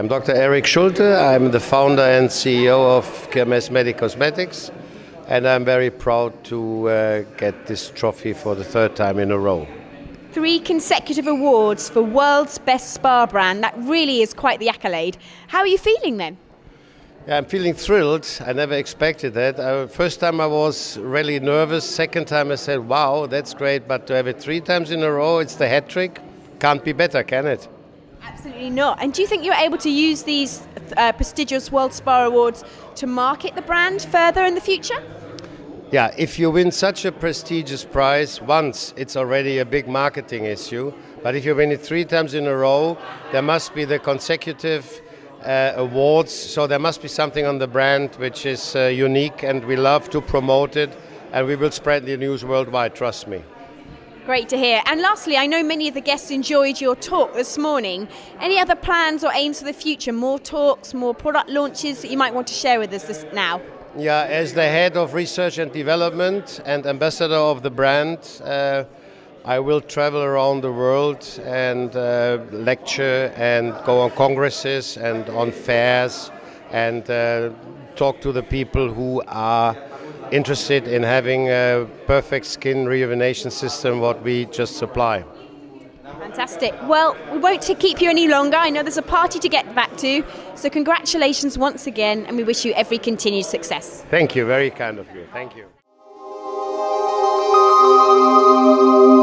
I'm Dr. Eric Schulte. I'm the founder and CEO of Kermesse Medicosmetics, and I'm very proud to get this trophy for the third time in a row. 3 consecutive awards for World's Best Spa Brand. That really is quite the accolade. How are you feeling then? Yeah, I'm feeling thrilled. I never expected that. First time I was really nervous. Second time I said, wow, that's great. But to have it 3 times in a row, it's the hat trick. Can't be better, can it? Absolutely not. And do you think you're able to use these prestigious World Spa Awards to market the brand further in the future? Yeah, if you win such a prestigious prize once, it's already a big marketing issue. But if you win it 3 times in a row, there must be the consecutive awards. So there must be something on the brand which is unique, and we love to promote it, and we will spread the news worldwide, trust me. Great to hear. And lastly, I know many of the guests enjoyed your talk this morning. Any other plans or aims for the future? More talks, more product launches that you might want to share with us now? Yeah, as the head of research and development and ambassador of the brand, I will travel around the world and lecture and go on congresses and on fairs and talk to the people who are interested in having a perfect skin rejuvenation system, what we just supply. Fantastic. Well, we won't keep you any longer. I know there's a party to get back to. So congratulations once again, and we wish you every continued success. Thank you. Very kind of you. Thank you.